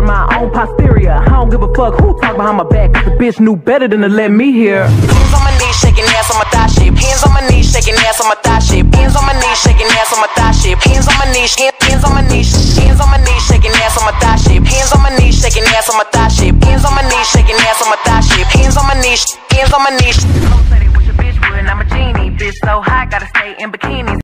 better my own posterior. I don't give a fuck who talk behind my back, cause the bitch knew better than to let me hear. Hands on my knees, shaking ass on my thigh shape. Hands on my knees, shaking ass on my thigh shape. Hands on my knees, shaking ass on my thigh shape. Hands on my knees, hands on my knees, hands on my knees, shaking ass on my thigh shape. Hands on my knees, shaking ass on my thigh shape. Hands on my knees, shaking ass on my thigh shape. Hands on my knees, hands on my knees. Said it was your bitch would, and I'm a genie. Bitch so hot, gotta stay in bikinis.